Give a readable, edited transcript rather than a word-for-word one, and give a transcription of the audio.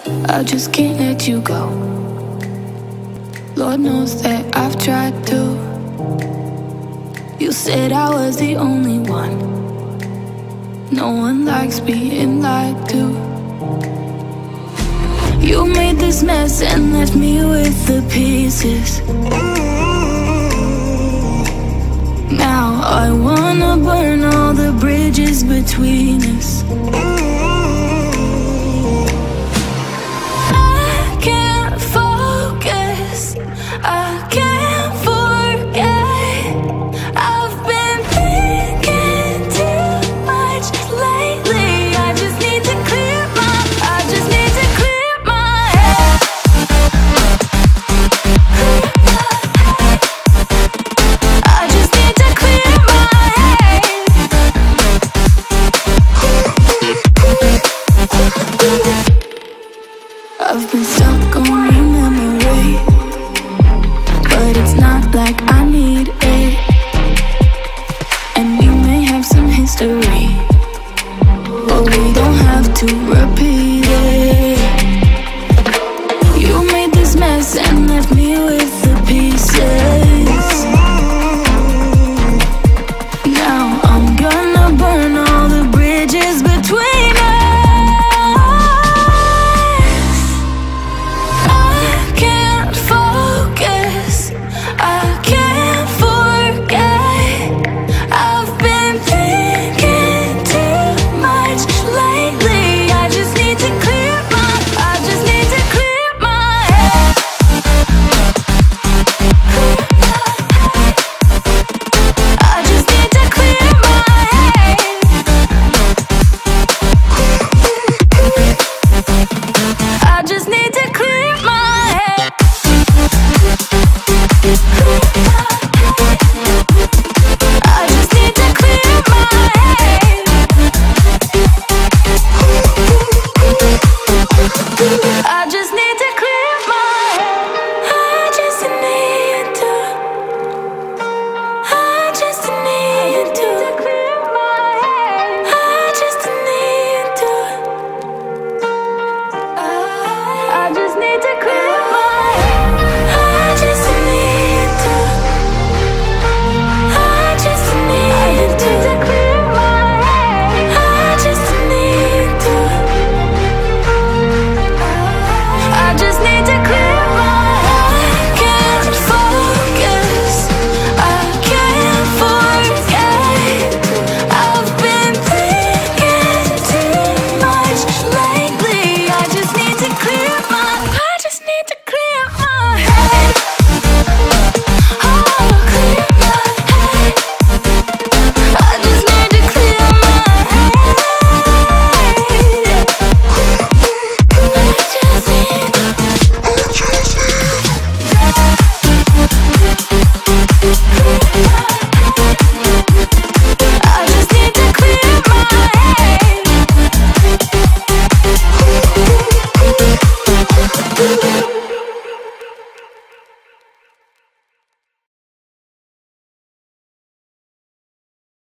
I just can't let you go. Lord knows that I've tried to. You said I was the only one. No one likes being lied to. You made this mess and left me with the pieces. Now I wanna burn all the bridges between us. I can't focus, I can't forget. I've been thinking too much lately. I just need to clear my head. I just need to clear my head. I've been stuck on your memory, but it's not like I need it. And we may have some history, but we don't have to repeat.